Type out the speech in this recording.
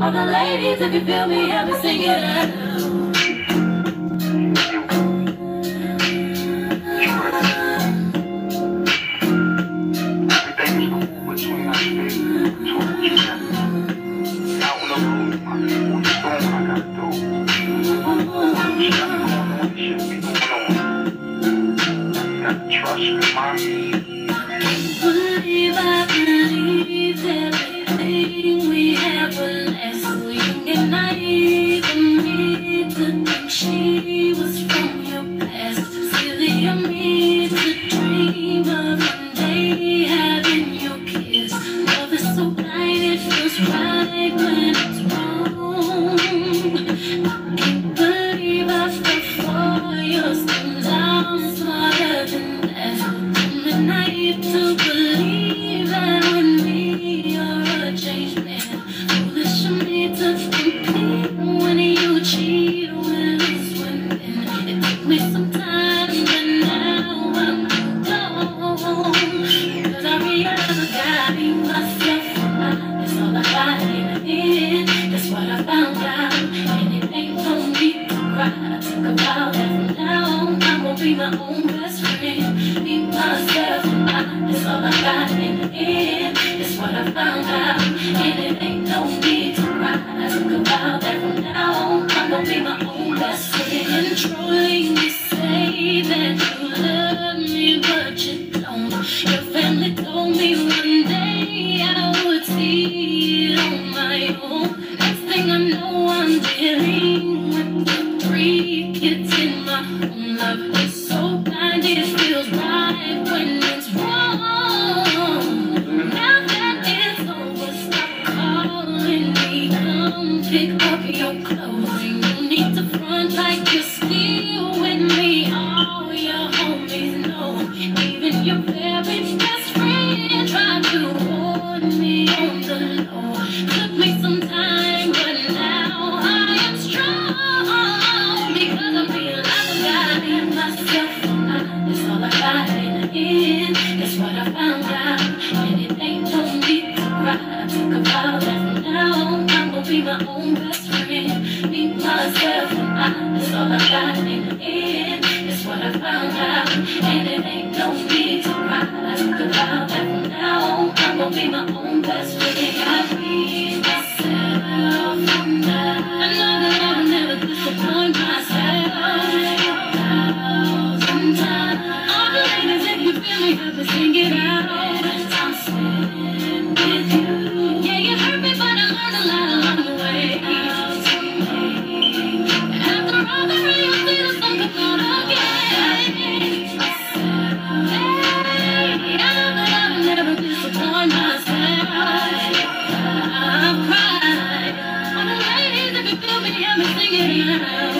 All the ladies, if you feel me, help me sing it out. Trust me, mom. Believe I believe everything we ever left. So young and naive of me to think she was from your past. Silly of me to dream of one day having your kiss. Love is so blind, it feels right when it's wrong. I can't believe I fell for your schemes. I'm smarter than that. I'm naive to believe that with me you're a changed man. Foolish of me to compete when you cheat with us women. It took me some time, but now I'm gone. Cause I realize I gotta be myself. That's all I got in the end. That's what I found out. And it ain't no need to cry. Talk about that from now on. I'm gonna be my own best friend. Be myself. That's all I got in the end. That's what I found out. And it ain't no need to cry. Talk about that from now on. I'm gonna be my own best friend. Controlling you say that you love me, but you don't. Your family told me one day I would see it on my own. Next thing I know, I'm dealing with the 3 kids in my home. Love is so blind, it feels right when it's wrong. Now that it's over, stop calling me. Come pick up your clothes. You need to front like you're still with me. All your homies know. Even your very best friend tried to warn me on the low. Took me some time, but now I am strong. Because I realize I gotta be myself. That's all I got in the end. That's what I found out. And it ain't no need to cry. Talk about that from now on. I'm gonna be my own best friend. Be myself and that's all I got in the end. That's what I found out. And it ain't no need to cry. Talk about that from now on. I'm gonna be my own best friend. I be myself and I know that I'll never disappoint myself. Sometimes all the ladies, if you feel me, have to sing it out. I'm sitting with you. Yeah, you hurt me, but I learned a lot along the way. After all the real things, I'm coming out again. Hey, I know that I'll never disappoint myself. I've cried. All the ladies, if you feel me, have me sing it out.